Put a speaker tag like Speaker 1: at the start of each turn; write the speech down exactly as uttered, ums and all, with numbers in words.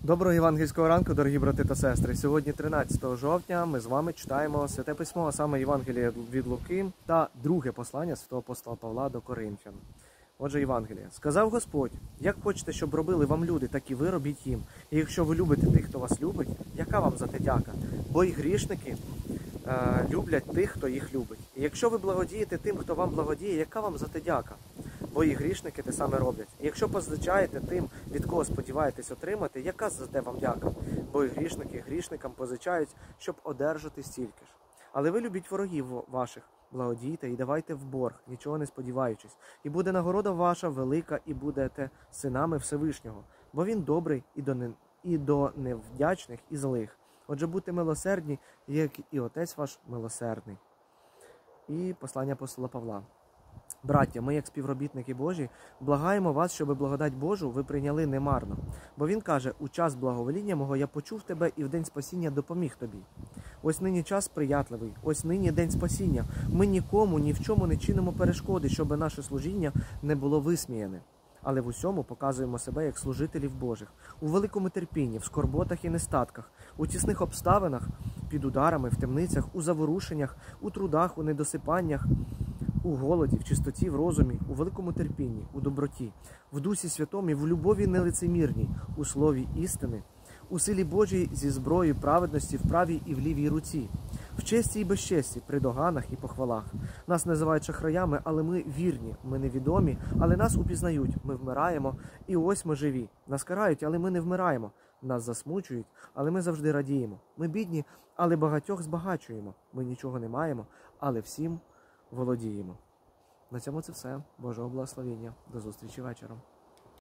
Speaker 1: Доброго євангельського ранку, дорогі брати та сестри. Сьогодні, тринадцятого жовтня, ми з вами читаємо Святе Письмо, а саме Євангеліє від Луки та друге послання святого апостола Павла до Коринфян. Отже, Євангеліє. «Сказав Господь, як хочете, щоб робили вам люди, так і ви робіть їм. І якщо ви любите тих, хто вас любить, яка вам за те дяка? Бо і грішники е, люблять тих, хто їх любить. І якщо ви благодієте тим, хто вам благодіє, яка вам за те дяка? Бо і грішники те саме роблять. І якщо позичаєте тим, від кого сподіваєтесь отримати, яка за те вам дяка? Бо і грішники грішникам позичають, щоб одержати стільки ж. Але ви любіть ворогів ваших, благодійте і давайте в борг, нічого не сподіваючись. І буде нагорода ваша велика, і будете синами Всевишнього. Бо він добрий і до, не... і до невдячних, і злих. Отже, будьте милосердні, як і Отець ваш милосердний». І послання апостола Павла. «Браття, ми, як співробітники Божі, благаємо вас, щоби благодать Божу ви прийняли немарно. Бо він каже, у час благовоління мого я почув тебе і в день спасіння допоміг тобі. Ось нині час сприятливий, ось нині день спасіння. Ми нікому, ні в чому не чинимо перешкоди, щоби наше служіння не було висміяне. Але в усьому показуємо себе як служителів Божих, у великому терпінні, в скорботах і нестатках, у тісних обставинах, під ударами, в темницях, у заворушеннях, у трудах, у недосипаннях, у голоді, в чистоті, в розумі, у великому терпінні, у доброті, в Дусі Святому, в любові нелицемірній, у слові істини, у силі Божій зі зброєю праведності в правій і в лівій руці, в честі і безчесті, при доганах і похвалах. Нас називають шахраями, але ми вірні, ми невідомі, але нас упізнають, ми вмираємо, і ось ми живі. Нас карають, але ми не вмираємо. Нас засмучують, але ми завжди радіємо. Ми бідні, але багатьох збагачуємо. Ми нічого не маємо, але всім володіємо». На цьому це все. Божого благословення. До зустрічі вечором.